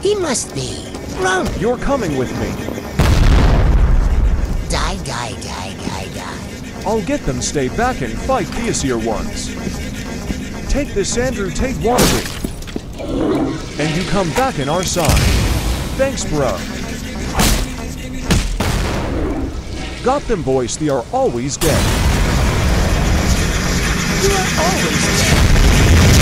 He must be. Run! You're coming with me. Die, die, die, die, die. I'll get them stay back and fight the easier ones. Take this, Andrew, take one of it. And you come back in our side. Thanks, bro. Got them, boys, they are always dead. You are always dead.